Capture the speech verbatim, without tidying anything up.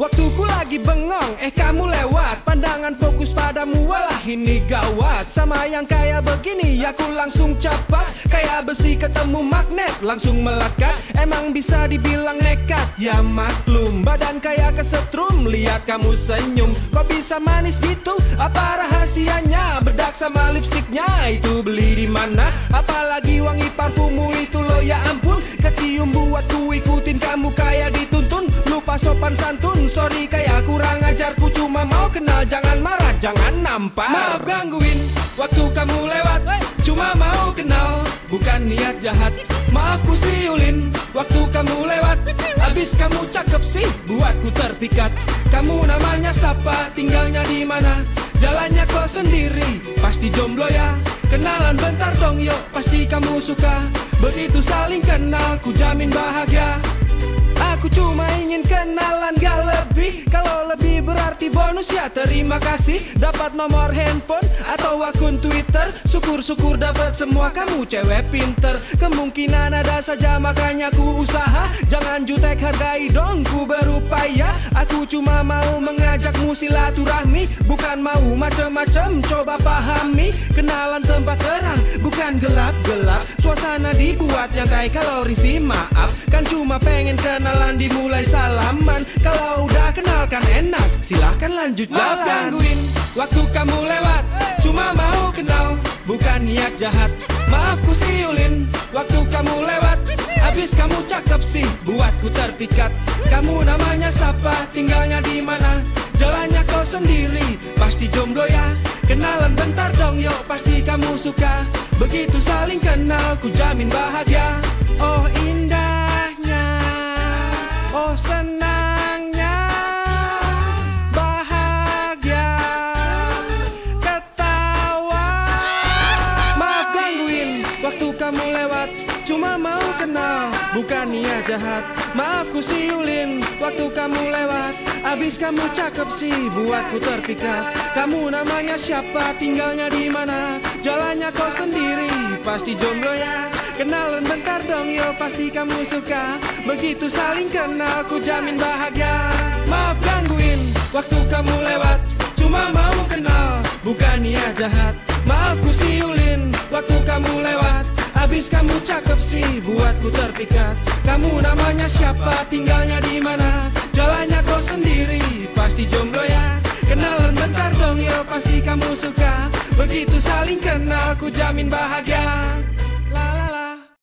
Waktuku lagi bengong, eh kamu lewat. Pandangan fokus padamu, walah ini gawat. Sama yang kayak begini, aku langsung cepat. Kayak besi ketemu magnet, langsung melekat. Emang bisa dibilang nekat, ya maklum. Badan kayak kesetrum, lihat kamu senyum. Kok bisa manis gitu? Apa rahasianya? Bedak sama lipstiknya, itu beli di mana? Apalagi wangi parfummu itu lo, ya ampun. Kecium buatku ikutin kamu kayak dituntun. Lupa sopan santun, sorry kayak kurang ajar. Ku cuma mau kenal, jangan marah, jangan nampar. Maaf gangguin, waktu kamu lewat. Cuma mau kenal, bukan niat jahat. Maaf ku siulin, waktu kamu lewat. Abis kamu cakep sih, buatku terpikat. Kamu namanya siapa, tinggalnya di mana? Jalannya kok sendiri, pasti jomblo ya. Kenalan bentar dong yuk, pasti kamu suka. Begitu saling kenal, ku jamin bahagia. Aku cuma ingin kenalan, gak lebih. Kalau lebih berarti bonus ya terima kasih. Dapat nomor handphone atau akun Twitter. Syukur-syukur dapat semua, kamu cewek pinter. Kemungkinan ada saja makanya ku usaha. Jangan jutek, hargai dong, ku berupaya. Aku cuma mau mengajakmu silaturahmi. Bukan mau macem-macem, coba pahami. Kenalan tempat terang, bukan gelap-gelap. Suasana dibuat yang kayak kalau risih maaf. Kan cuma pengen kenalan, dimulai salaman. Kalau udah kenal kan enak, silahkan lanjut jalan. Maaf gangguin, waktu kamu lewat. Cuma mau kenal, bukan niat jahat. Maaf ku siulin, waktu kamu lewat. Abis kamu cakep sih, buatku terpikat. Kamu namanya siapa, tinggalnya di mana? Jalannya kau sendiri, pasti jomblo ya. Kenalan bentar dong yuk, pasti kamu suka. Begitu saling kenal, ku jamin bahagia. Oh indahnya, oh senangnya, bahagia, ketawa. Maaf gangguin, waktu kamu lewat. Cuma mau kenal, bukan niat jahat. Maaf ku siulin, waktu kamu lewat. Abis kamu cakep sih, buatku terpikat. Kamu namanya siapa, tinggalnya di mana? Jalannya kau sendiri, pasti jomblo ya. Kenalan bentar dong yo, pasti kamu suka. Begitu saling kenal, ku jamin bahagia. Maaf gangguin, waktu kamu lewat. Cuma mau kenal, bukan niat jahat. Maaf ku siulin, waktu kamu lewat. Abis kamu cakep sih, buatku terpikat. Kamu namanya siapa, tinggalnya di mana? Jalannya kau sendiri, pasti jomblo ya. Kenalan bentar dong yo, pasti kamu suka. Begitu saling kenal, ku jamin bahagia.